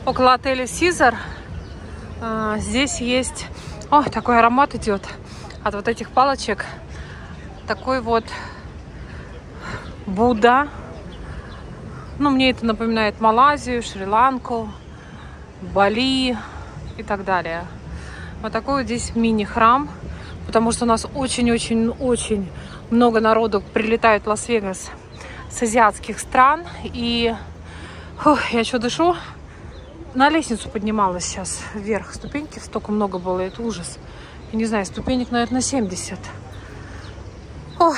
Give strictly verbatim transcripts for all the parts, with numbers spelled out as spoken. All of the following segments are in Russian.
около отеля Caesar. Здесь есть... О, такой аромат идет от вот этих палочек. Такой вот Будда. Ну, мне это напоминает Малайзию, Шри-Ланку, Бали и так далее. Вот такой вот здесь мини-храм, потому что у нас очень-очень-очень много народу прилетает в Лас-Вегас с азиатских стран. И фух, я что дышу? На лестницу поднималась сейчас вверх. Ступеньки столько много было, это ужас. Я не знаю, ступенек, наверное, семьдесят. Ой.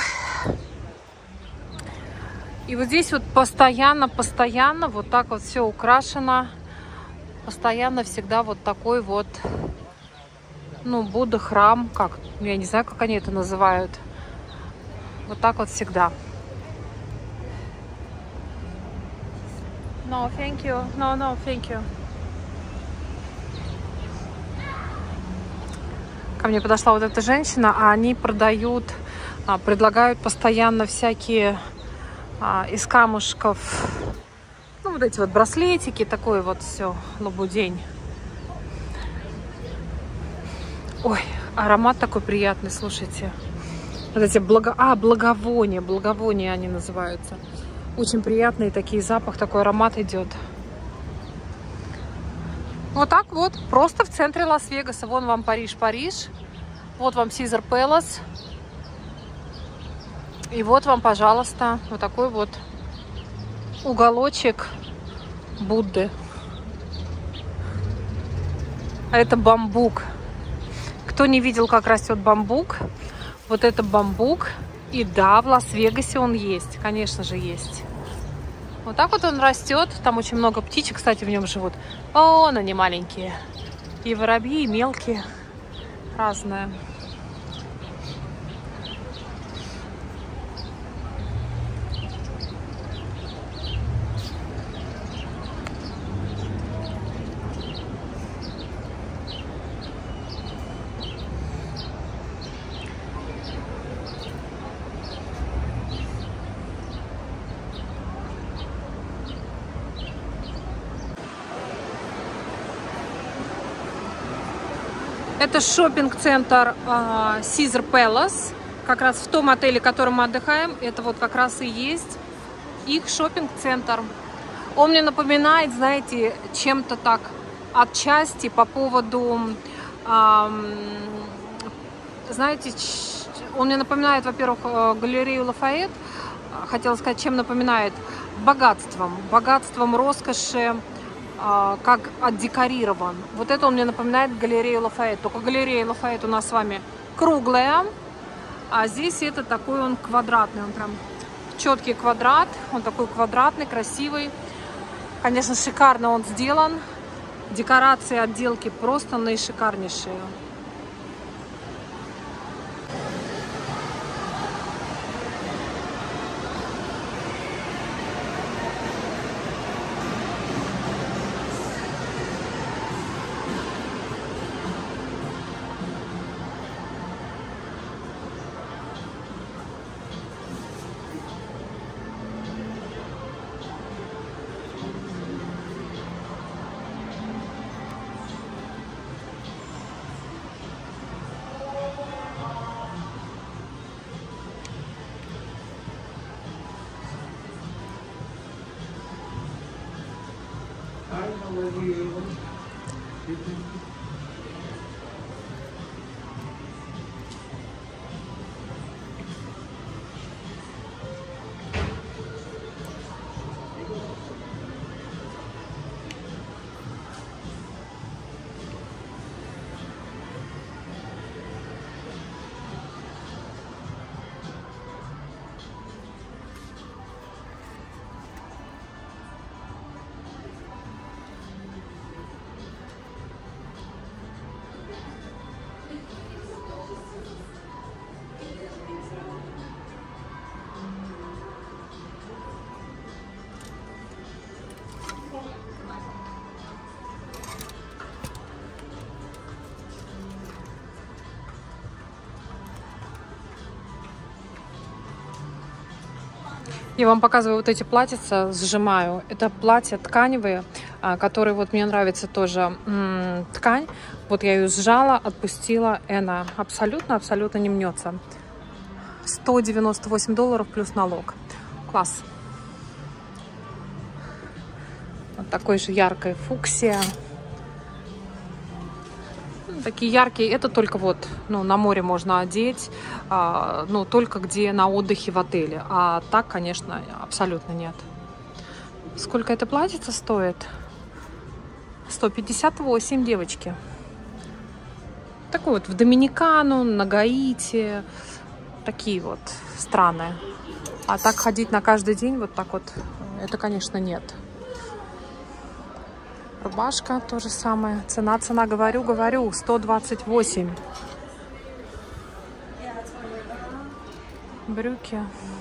И вот здесь вот постоянно-постоянно вот так вот все украшено. Постоянно всегда вот такой вот, ну, Будда, храм, как, я не знаю, как они это называют. Вот так вот всегда. No, thank you. No, no, thank you. Ко мне подошла вот эта женщина, а они продают, а, предлагают постоянно всякие а, из камушков, ну, вот эти вот браслетики, такое вот все, лабудень. Ой, аромат такой приятный, слушайте. Вот эти благо... А, благовония, благовония они называются. Очень приятный такие запах, такой аромат идет. Вот так вот, просто в центре Лас-Вегаса. Вон вам Париж, Париж. Вот вам Caesar Palace. И вот вам, пожалуйста, вот такой вот уголочек Будды. А это бамбук. Кто не видел, как растет бамбук, вот это бамбук. И да, в Лас-Вегасе он есть, конечно же, есть. Вот так вот он растет. Там очень много птичек, кстати, в нем живут. Вон они маленькие. И воробьи, и мелкие. Разное. Это шопинг-центр э, Caesar Palace. Как раз в том отеле, в котором мы отдыхаем. Это вот как раз и есть их шопинг-центр. Он мне напоминает, знаете, чем-то так отчасти по поводу... Э, знаете, он мне напоминает, во-первых, галерею Лафайет. Хотела сказать, чем напоминает? Богатством. Богатством, роскоши. Как отдекорирован. Вот это он мне напоминает галерею Лафайет. Только галерея Лафайет у нас с вами круглая, а здесь это такой он квадратный. Он прям четкий квадрат. Он такой квадратный, красивый. Конечно, шикарно он сделан. Декорации, отделки просто наишикарнейшие. Я вам показываю вот эти платьица, сжимаю. Это платья тканевые. который вот мне нравится тоже м, ткань. Вот я ее сжала, отпустила, и она абсолютно-абсолютно не мнется. сто девяносто восемь долларов плюс налог. Класс. Вот такой же яркой фуксия. Такие яркие, это только вот, ну, на море можно одеть, а, ну, только где на отдыхе в отеле. А так, конечно, абсолютно нет. Сколько это платьице стоит? сто пятьдесят восемь, девочки. Такой вот в Доминикану, на Гаити. Такие вот страны. А так ходить на каждый день вот так вот, это, конечно, нет. Рубашка то же самое. Цена, цена, говорю, говорю, сто двадцать восемь. Брюки.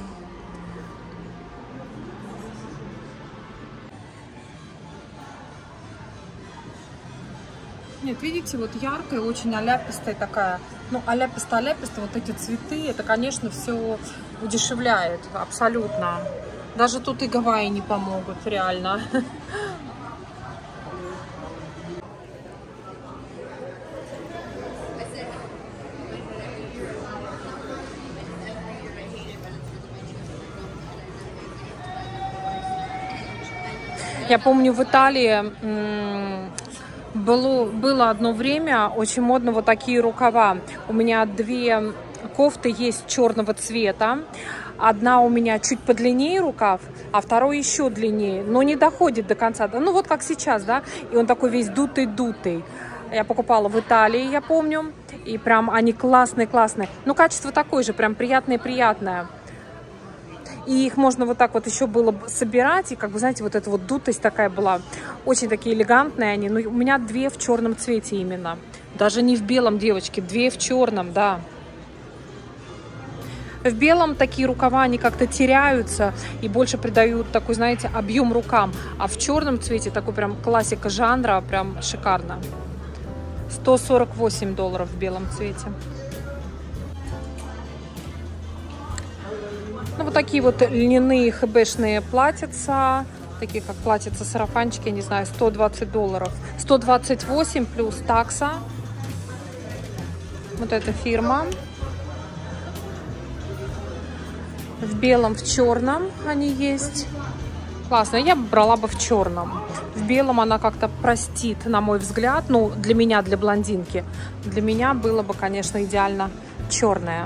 Нет, видите, вот яркая, очень аляпистая такая. Ну, аляписто-аляписто, вот эти цветы, это, конечно, все удешевляет абсолютно. Даже тут и Гавайи не помогут, реально. Я помню, в Италии было, было одно время очень модно вот такие рукава. У меня две кофты есть черного цвета. Одна у меня чуть подлиннее рукав, а второй еще длиннее, но не доходит до конца. Ну вот как сейчас, да, и он такой весь дутый-дутый. Я покупала в Италии, я помню, и прям они классные-классные. Ну, качество такое же, прям приятное-приятное. И их можно вот так вот еще было собирать. И, как бы, знаете, вот эта вот дутость такая была. Очень такие элегантные они. Но у меня две в черном цвете именно. Даже не в белом, девочки. Две в черном, да. В белом такие рукава, они как-то теряются. И больше придают такой, знаете, объем рукам. А в черном цвете такой прям классика жанра. Прям шикарно. сто сорок восемь долларов в белом цвете. Ну, вот такие вот льняные хэбэшные платьица, такие как платьица сарафанчики, я не знаю, сто двадцать долларов. сто двадцать восемь плюс такса. Вот эта фирма. В белом, в черном они есть. Классно, я бы брала бы в черном. В белом она как-то простит, на мой взгляд. Ну, для меня, для блондинки. Для меня было бы, конечно, идеально черное.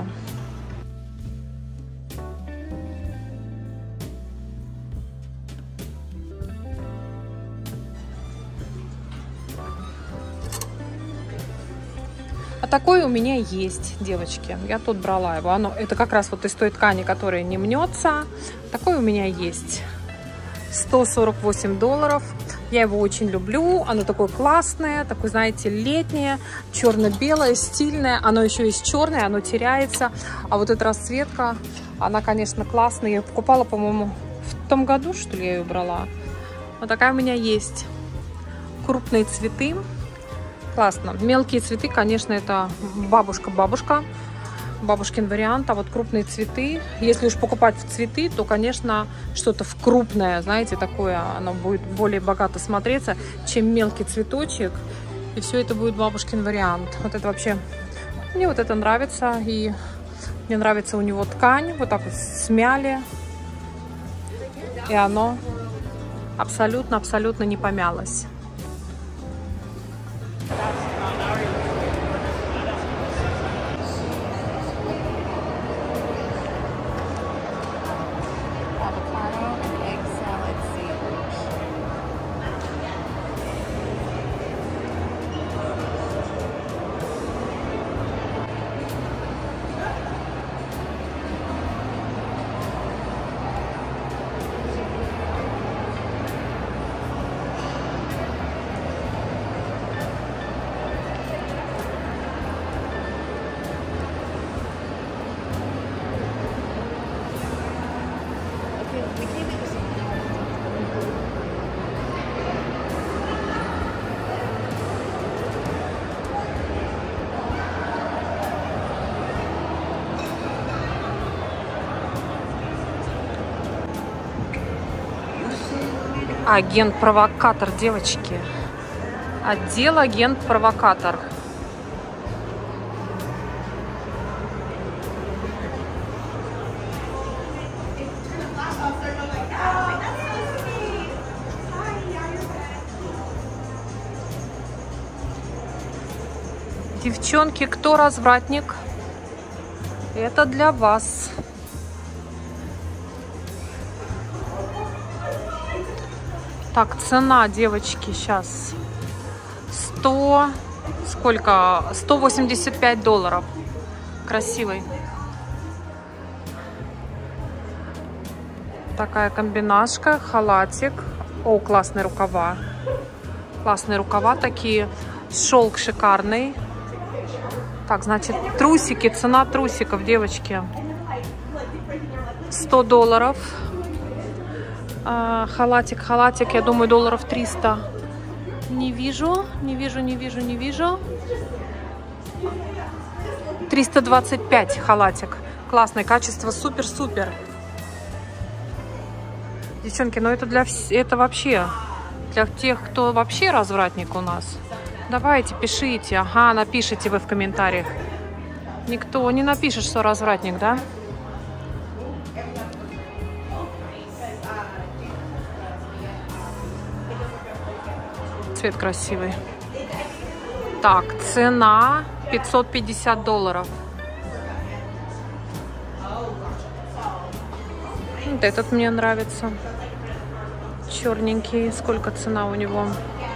А такое у меня есть, девочки. Я тут брала его. Оно, это как раз вот из той ткани, которая не мнется. Такое у меня есть. сто сорок восемь долларов. Я его очень люблю. Оно такое классное, такое, знаете, летнее, черно-белое, стильное. Оно еще есть черное, оно теряется. А вот эта расцветка, она, конечно, классная. Я покупала, по-моему, в том году, что ли, я ее брала. Вот такая у меня есть. Крупные цветы. Классно. Мелкие цветы, конечно, это бабушка-бабушка. Бабушкин вариант. А вот крупные цветы, если уж покупать в цветы, то, конечно, что-то в крупное, знаете, такое, оно будет более богато смотреться, чем мелкий цветочек. И все это будет бабушкин вариант. Вот это вообще, мне вот это нравится. И мне нравится у него ткань. Вот так вот смяли. И оно абсолютно-абсолютно не помялось. Агент-провокатор, девочки. Отдел агент-провокатор. Девчонки, кто развратник? Это для вас. Так, цена, девочки, сейчас сто, сколько? сто восемьдесят пять долларов. Красивый. Такая комбинашка, халатик. О, классные рукава. Классные рукава такие. Шелк шикарный. Так, значит, трусики. Цена трусиков, девочки. сто долларов. А, халатик, халатик, я думаю, долларов триста. Не вижу, не вижу, не вижу, не вижу. триста двадцать пять халатик. Классное качество, супер-супер. Девчонки, ну это для вс... это вообще для тех, кто вообще развратник у нас. Давайте, пишите. Ага, напишите вы в комментариях. Никто не напишет, что развратник, да? Цвет красивый. Так, цена пятьсот пятьдесят долларов. Вот этот мне нравится. Черненький. Сколько цена у него?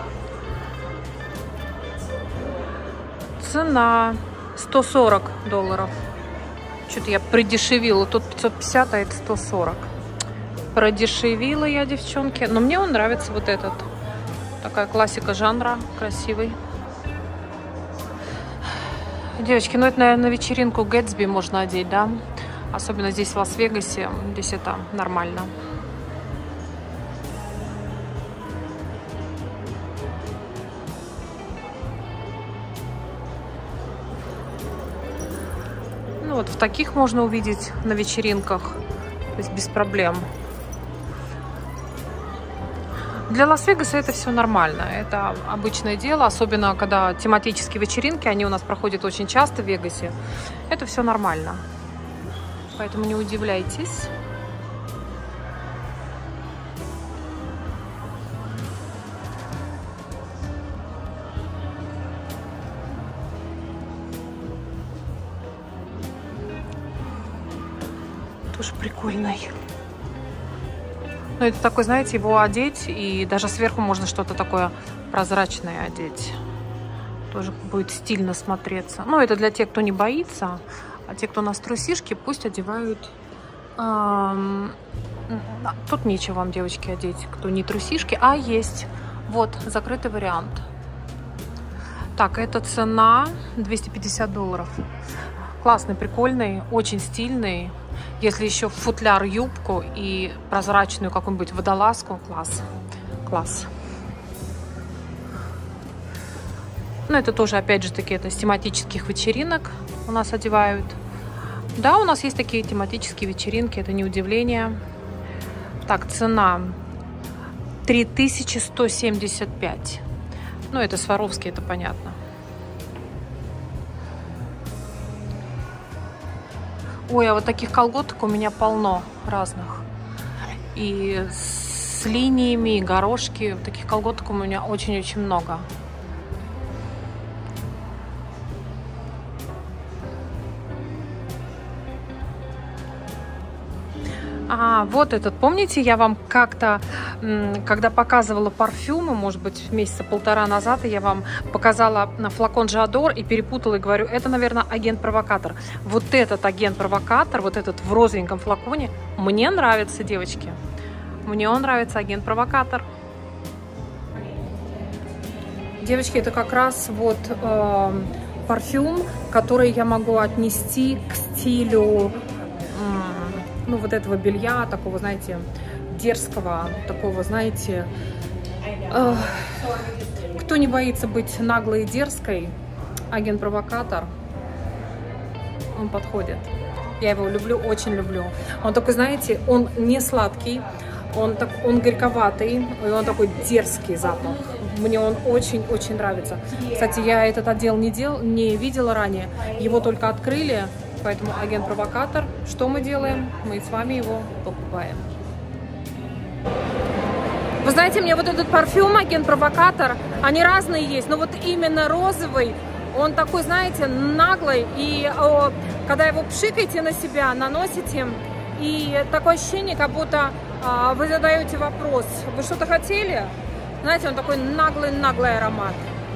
Цена сто сорок долларов. Что-то я придешевила. Тут пятьсот пятьдесят, а это сто сорок. Продешевила я, девчонки. Но мне он нравится вот этот. Такая классика жанра. Красивый. Девочки, ну это, наверное, на вечеринку Гэтсби можно одеть, да? Особенно здесь, в Лас-Вегасе. Здесь это нормально. Ну вот в таких можно увидеть на вечеринках. То есть без проблем. Для Лас-Вегаса это все нормально. Это обычное дело. Особенно, когда тематические вечеринки. Они у нас проходят очень часто в Вегасе. Это все нормально. Поэтому не удивляйтесь. Тоже прикольный. Ну, это такой, знаете, его одеть, и даже сверху можно что-то такое прозрачное одеть. Тоже будет стильно смотреться. Ну, это для тех, кто не боится. А те, кто у нас трусишки, пусть одевают... Эм... Тут нечего вам, девочки, одеть, кто не трусишки. А, есть. Вот, закрытый вариант. Так, это цена двести пятьдесят долларов. Классный, прикольный, очень стильный. Если еще футляр, юбку и прозрачную какую-нибудь водолазку, класс. Класс. Ну, это тоже, опять же таки, это с тематических вечеринок у нас одевают. Да, у нас есть такие тематические вечеринки, это не удивление. Так, цена три тысячи сто семьдесят пять. Ну, это Сваровский, это понятно. Ой, а вот таких колготок у меня полно разных. И с линиями, и горошки. Таких колготок у меня очень-очень много. А, вот этот, помните, я вам как-то, когда показывала парфюмы, может быть, месяца полтора назад, я вам показала флакон J'adore и перепутала, и говорю, это, наверное, агент-провокатор. Вот этот агент-провокатор, вот этот в розовеньком флаконе, мне нравится, девочки. Мне он нравится, агент-провокатор. Девочки, это как раз вот э, парфюм, который я могу отнести к стилю... ну, вот этого белья, такого, знаете, дерзкого, такого, знаете, э, кто не боится быть наглой и дерзкой, агент-провокатор, он подходит. Я его люблю, очень люблю. Он такой, знаете, он не сладкий, Он, так, он горьковатый, и он такой дерзкий запах. Мне он очень-очень нравится. Кстати, я этот отдел не, дел, не видела ранее. Его только открыли, поэтому агент-провокатор. Что мы делаем? Мы с вами его покупаем. Вы знаете, мне вот этот парфюм агент-провокатор, они разные есть, но вот именно розовый, он такой, знаете, наглый. И о, когда его пшикаете на себя, наносите, и такое ощущение, как будто а, вы задаете вопрос: вы что-то хотели? Знаете, он такой наглый-наглый аромат.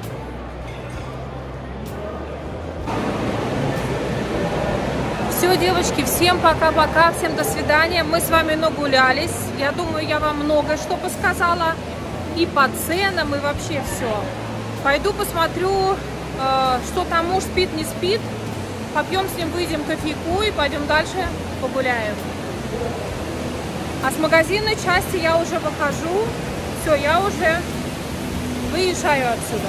Все, девочки, всем пока-пока, всем до свидания. Мы с вами нагулялись. Я думаю, я вам многое что посказала. И по ценам, и вообще все. Пойду посмотрю, э, что там муж спит, не спит. Попьем с ним, выйдем кофейку и пойдем дальше погуляем. А с магазинной части я уже выхожу. Все, я уже выезжаю отсюда.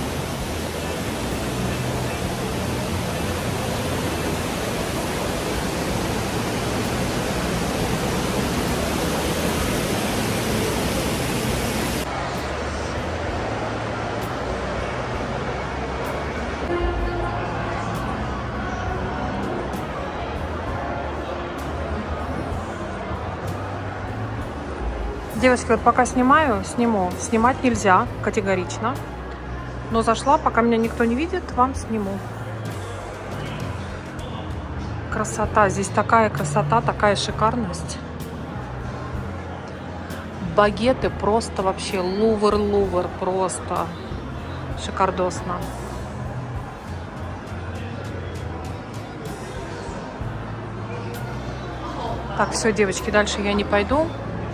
Девочки, вот пока снимаю, сниму. Снимать нельзя категорично. Но зашла, пока меня никто не видит, вам сниму. Красота. Здесь такая красота, такая шикарность. Багеты просто вообще лувр-лувр. Просто шикардосно. Так, все, девочки, дальше я не пойду.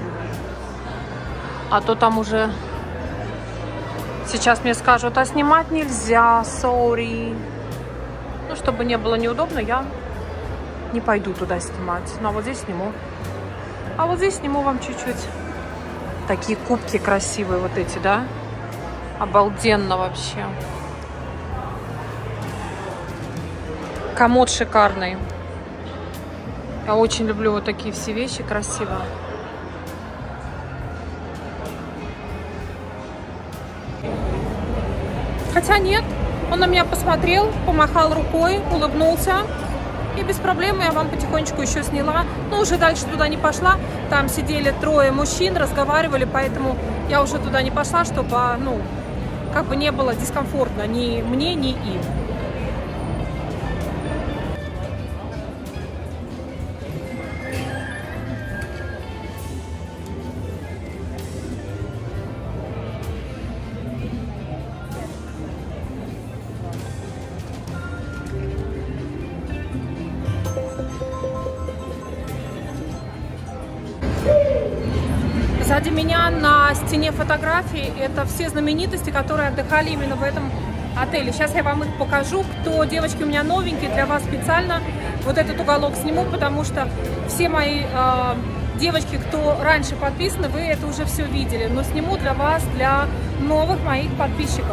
А то там уже сейчас мне скажут: а снимать нельзя, сори. Ну, чтобы не было неудобно, я не пойду туда снимать. Ну, а вот здесь сниму. А вот здесь сниму вам чуть-чуть. Такие кубки красивые вот эти, да? Обалденно вообще. Комод шикарный. Я очень люблю вот такие все вещи, красиво. Хотя нет, он на меня посмотрел, помахал рукой, улыбнулся. И без проблем я вам потихонечку еще сняла. Но уже дальше туда не пошла. Там сидели трое мужчин, разговаривали, поэтому я уже туда не пошла, чтобы, ну, как бы не было дискомфортно ни мне, ни им. Сзади меня на стене фотографии это все знаменитости, которые отдыхали именно в этом отеле. Сейчас я вам их покажу. Кто, девочки, у меня новенькие, для вас специально вот этот уголок сниму, потому что все мои э, девочки, кто раньше подписаны, вы это уже все видели. Но сниму для вас, для новых моих подписчиков.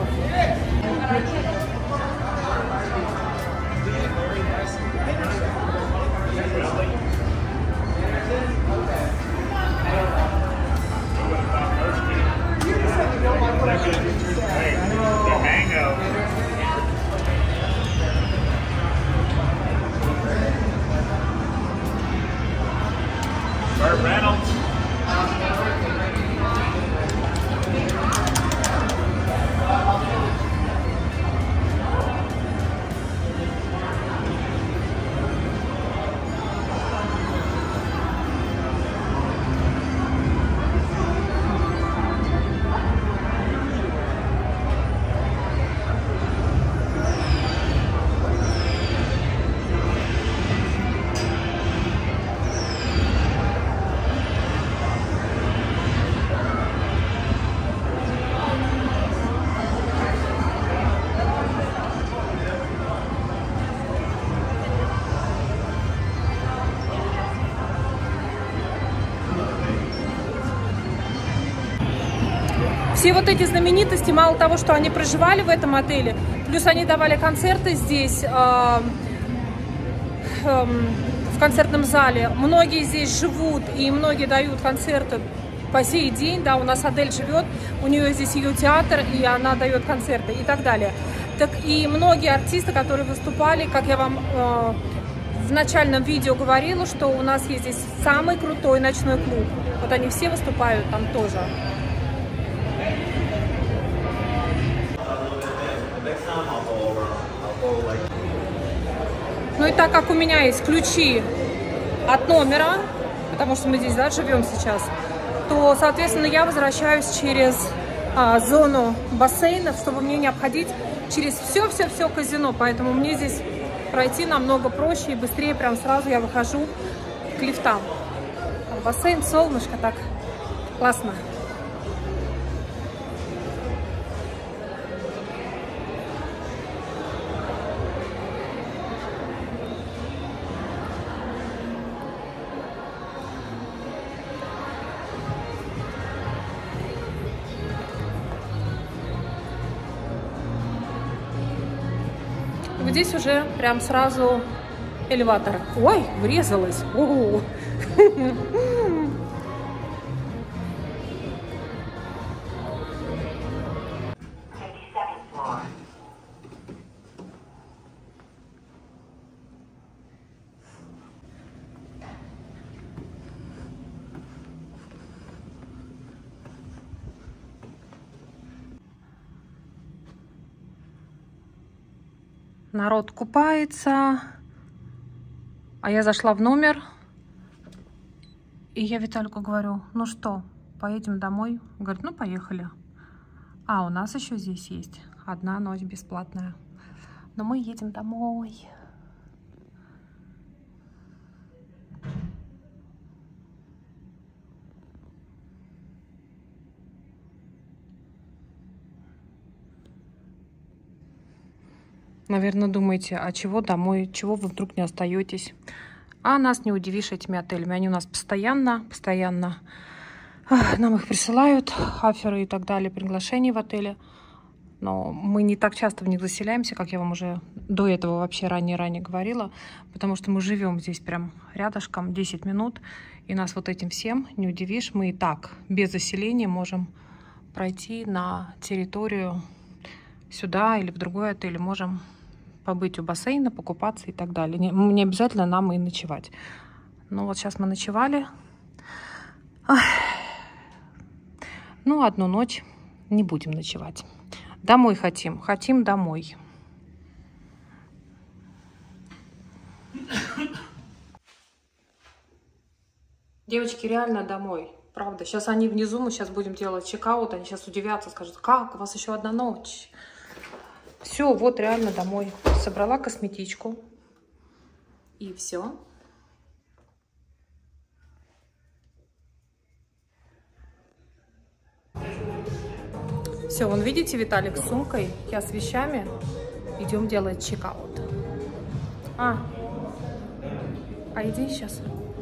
Burt Reynolds. Все вот эти знаменитости, мало того, что они проживали в этом отеле, плюс они давали концерты здесь, э, э, в концертном зале. Многие здесь живут, и многие дают концерты по сей день, да, у нас Адель живет, у нее здесь ее театр, и она дает концерты и так далее. Так и многие артисты, которые выступали, как я вам э, в начальном видео говорила, что у нас есть здесь самый крутой ночной клуб. Вот они все выступают там тоже. Ну и так как у меня есть ключи от номера, потому что мы здесь, да, живем сейчас, то, соответственно, я возвращаюсь через а, зону бассейнов, чтобы мне не обходить через все-все-все казино. Поэтому мне здесь пройти намного проще и быстрее. Прям сразу я выхожу к лифтам. Бассейн, солнышко, так классно. Здесь уже прям сразу элеватор. Ой, врезалась. Ого. Народ купается, а я зашла в номер, и я Виталику говорю: ну что, поедем домой? Говорит: ну поехали. А у нас еще здесь есть одна ночь бесплатная, но мы едем домой. Наверное, думаете, а чего домой, чего вы вдруг не остаетесь? А нас не удивишь этими отелями. Они у нас постоянно, постоянно ах, нам их присылают, аферы и так далее, приглашения в отеле. Но мы не так часто в них заселяемся, как я вам уже до этого вообще ранее-ранее говорила, потому что мы живем здесь прям рядышком, десять минут, и нас вот этим всем не удивишь. Мы и так без заселения можем пройти на территорию сюда или в другой отель, можем побыть у бассейна, покупаться и так далее. Не, не обязательно нам и ночевать. Ну вот сейчас мы ночевали. Ах. Ну, одну ночь не будем ночевать. Домой хотим. Хотим домой. Девочки, реально домой. Правда. Сейчас они внизу, мы сейчас будем делать чекаут. Они сейчас удивятся, скажут: как, у вас еще одна ночь. Все, вот реально домой. Собрала косметичку. И все. Все, вон видите, Виталик с сумкой, я с вещами. Идем делать чекаут. А, а иди сейчас.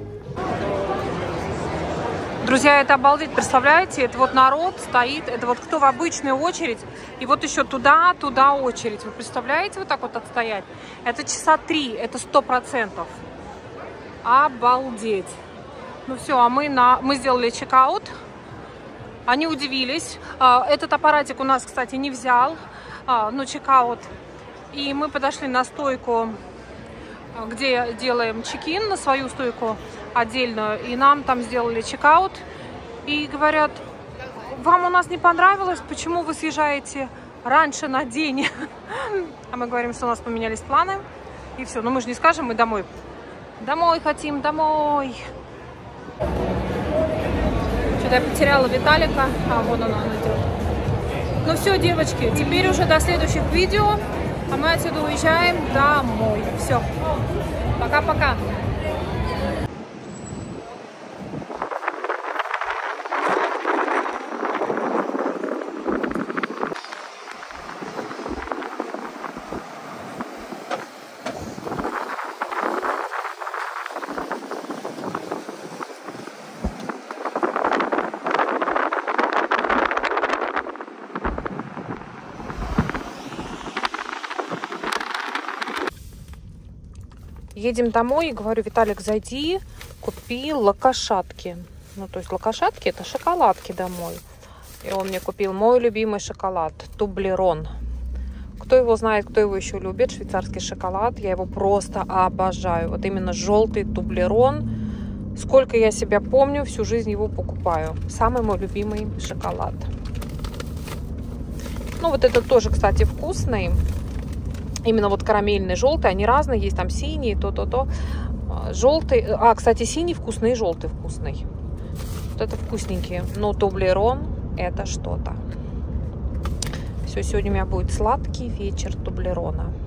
Друзья, это обалдеть, представляете? Это вот народ стоит, это вот кто в обычную очередь, и вот еще туда, туда очередь. Вы представляете, вот так вот отстоять? Это часа три, это сто процентов. Обалдеть. Ну все, а мы, на... мы сделали чекаут. Они удивились. Этот аппаратик у нас, кстати, не взял, но чекаут. И мы подошли на стойку, где делаем чекин, на свою стойку отдельную, и нам там сделали чекаут, и говорят: вам у нас не понравилось, почему вы съезжаете раньше на день? А мы говорим, что у нас поменялись планы, и все. Но мы же не скажем, мы домой. Домой хотим, домой. Что-то я потеряла Виталика, а вон он, он идет. Ну все, девочки, теперь уже до следующих видео, а мы отсюда уезжаем домой. Все, пока-пока. Едем домой, и говорю: Виталик, зайди, купи локошатки. Ну, то есть лакошатки это шоколадки домой. И он мне купил мой любимый шоколад, Тублерон. Кто его знает, кто его еще любит, швейцарский шоколад, я его просто обожаю. Вот именно желтый Тублерон. Сколько я себя помню, всю жизнь его покупаю. Самый мой любимый шоколад. Ну, вот этот тоже, кстати, вкусный. Именно вот карамельный, желтый. Они разные, есть там синий, то-то-то. Желтый. А, кстати, синий вкусный и желтый вкусный. Вот это вкусненькие. Но Тублерон это что-то. Все, сегодня у меня будет сладкий вечер Тублерона.